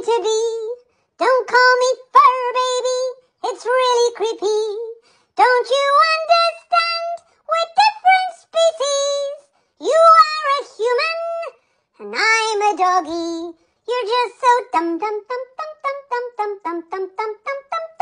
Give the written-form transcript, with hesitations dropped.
mean to be. Don't call me fur baby, it's really creepy. Don't you understand? We're different species. You are a human, and I'm a doggy. You're just so dum dum dum dum dum dum dum dum dum dum dum dum.